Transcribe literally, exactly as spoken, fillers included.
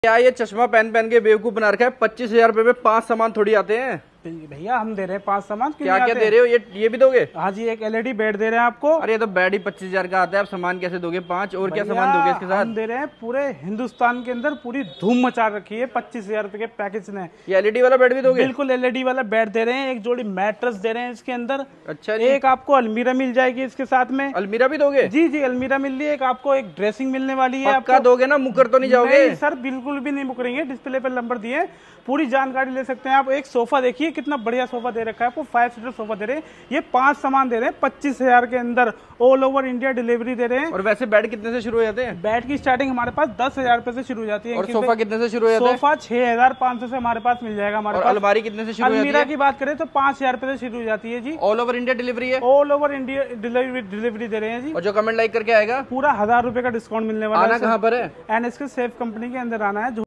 क्या ये चश्मा पहन पहन के बेवकूफ बना रखा है? पच्चीस हजार रुपए में पांच सामान थोड़ी आते हैं भैया। हम दे रहे हैं पांच सामान। क्या क्या दे रहे हो? ये ये भी दोगे? हाँ जी, एक एलईडी बेड दे रहे हैं आपको। अरे ये तो बेड ही पच्चीस हजार का आता है, आप सामान कैसे दोगे पांच? और क्या सामान दोगे इसके साथ? हम दे रहे हैं पूरे हिंदुस्तान के अंदर पूरी धूम मचा रखी है पच्चीस हजार रुपए के पैकेज ने। ये एलईडी वाला बेड भी दोगे? बिल्कुल एलईडी वाला बेड दे रहे हैं, एक जोड़ी मैट्रेस दे रहे हैं इसके अंदर। अच्छा जी। एक आपको अलमीरा मिल जाएगी इसके साथ में। अलमीरा भी दोगे? जी जी, अलमीरा मिल रही है। एक आपको एक ड्रेसिंग मिलने वाली है। पक्का दोगे ना? मुकर तो नहीं जाओगे? नहीं सर, बिल्कुल भी नहीं मुकरेंगे। डिस्प्ले पर नंबर दिए, पूरी जानकारी ले सकते हैं आप। एक सोफा देखिए कितना बढ़िया सोफा दे रखा है आपको, फाइव सीटर सोफा दे रहे हैं। ये पांच सामान दे रहे हैं पच्चीस हजार के अंदर, ऑल ओवर इंडिया डिलीवरी दे रहे हैं। और वैसे बेड कितने से शुरू हो जाते हैं? बेड की स्टार्टिंग हमारे पास दस हजार रुपए से शुरू हो जाती है। और सोफा कितने से शुरू हो जाता है? सोफा छह हजार पाँच सौ से हमारे पास मिल जाएगा हमारे और पास। अलमारी कितने से शुरू हो जाती है? अलमीरा की बात करें तो पांच हजार रुपए से शुरू हो जाती है जी। ऑल ओवर इंडिया डिलीवरी है? All over India delivery delivery दे रहे हैं जी। और जो कमेंट लाइक करके आएगा पूरा हजार रुपए का डिस्काउंट मिलने वाला है। आना कहाँ पर है? एनएसके सेफ कंपनी के अंदर आना है।